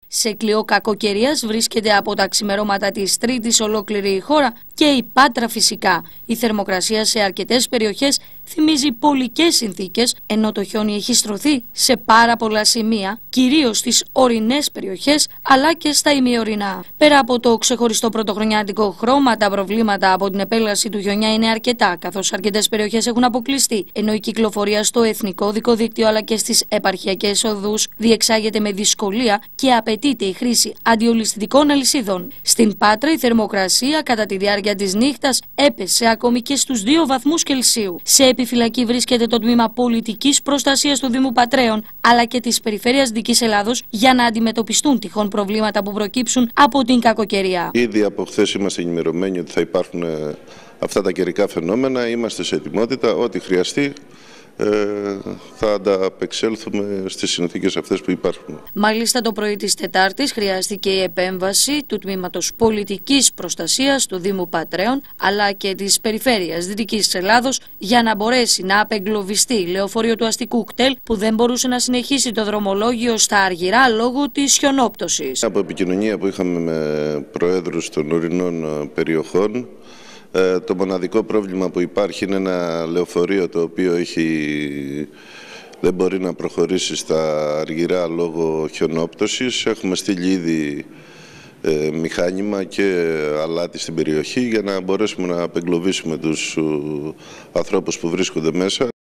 Σε κλειό κακοκαιρίας βρίσκεται από τα ξημερώματα της Τρίτης ολόκληρη η χώρα και η Πάτρα φυσικά. Η θερμοκρασία σε αρκετές περιοχές θυμίζει πολικές συνθήκες, ενώ το χιόνι έχει στρωθεί σε πάρα πολλά σημεία, κυρίως στις ορεινές περιοχές αλλά και στα ημιορεινά. Πέρα από το ξεχωριστό πρωτοχρονιάτικο χρώμα, τα προβλήματα από την επέλαση του χιονιά είναι αρκετά, καθώς αρκετές περιοχές έχουν αποκλειστεί, ενώ η κυκλοφορία στο εθνικό δικοδίκτυο αλλά και στις επαρχιακές οδούς διεξάγεται με δυσκολία και απαιτείται η χρήση αντιολισθητικών αλυσίδων. Στην Πάτρα η θερμοκρασία κατά τη διάρκεια της νύχτας έπεσε ακόμη και στους 2 βαθμούς Κελσίου. Σε επιφυλακή βρίσκεται το τμήμα πολιτικής προστασίας του Δήμου Πατρέων αλλά και της Περιφέρειας Δυτικής Ελλάδος για να αντιμετωπιστούν τυχόν προβλήματα που προκύψουν από την κακοκαιρία. Ήδη από χθες είμαστε ενημερωμένοι ότι θα υπάρχουν αυτά τα καιρικά φαινόμενα. Είμαστε σε ετοιμότητα. Ό,τι χρειαστεί θα ανταπεξέλθουμε στις συνθήκες αυτές που υπάρχουν. Μάλιστα το πρωί της Τετάρτης χρειάστηκε η επέμβαση του Τμήματος Πολιτικής Προστασίας του Δήμου Πατρέων αλλά και της Περιφέρειας Δυτικής Ελλάδος για να μπορέσει να απεγκλωβιστεί λεωφορείο του αστικού κτέλ που δεν μπορούσε να συνεχίσει το δρομολόγιο στα Αργυρά λόγω της χιονόπτωσης. Από επικοινωνία που είχαμε με προέδρους των ορεινών περιοχών, το μοναδικό πρόβλημα που υπάρχει είναι ένα λεωφορείο το οποίο δεν μπορεί να προχωρήσει στα Αργυρά λόγω χιονόπτωσης. Έχουμε στείλει ήδη μηχάνημα και αλάτι στην περιοχή για να μπορέσουμε να απεγκλωβίσουμε τους ανθρώπους που βρίσκονται μέσα.